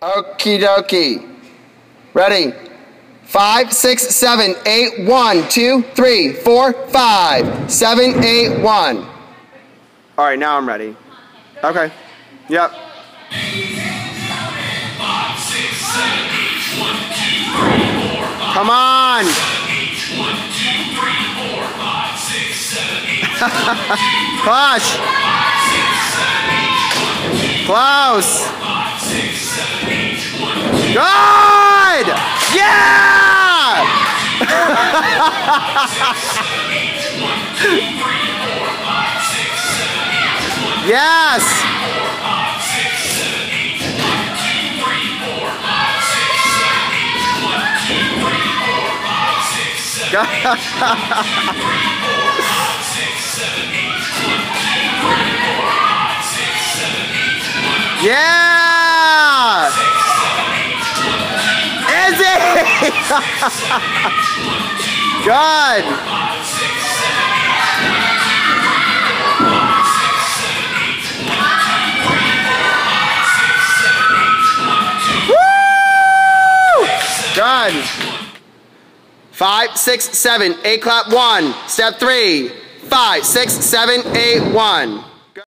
Okie dokie. Ready? 5, 6, 7, 8, 1, 2, 3, 4, 5, 7, 8, 1. All right, now I'm ready. Okay. Yep. 5, 6, 7, 8, 1, 2, 3, 4, 5. Come on. 7, 8, 1, 2, 3, 4, 5, 6, 7, 8, 1, 2, 3, 4, Push. 5, 6, 7, 8, 1, 2, Close. 5, 6, 7, 8, 1, 2. Good. Yeah. 6, 7, 8, 1, 2, 3, 4, 5, 6, 7, 8, 1, 2, Yes. 4, 5, 6, 7, 8, 1, 2, 3, 4, 5, 6, 7, 8, 1, 2, 3, 4, 5, 6, 7, 8, 1, 2, 3, 4, 5, 6, 7, 8, 1, 2, 3, 4, 5, 6, 7, 8, 1, 2, Yeah. 6, 7, 8, 1, 2, Is it? 7, 8, 1, 2, Good. 5, 6, 7, 8, 1, 2, 3, 4, 5, 6, 7, 8, 1, 2, 3, 4, 5, 6, 7, 8, 1, 2, Woo! 6, 7, Good. 5, 6, 7, 8 clap 1. Step 3. 5, 6, 7, 8, 1.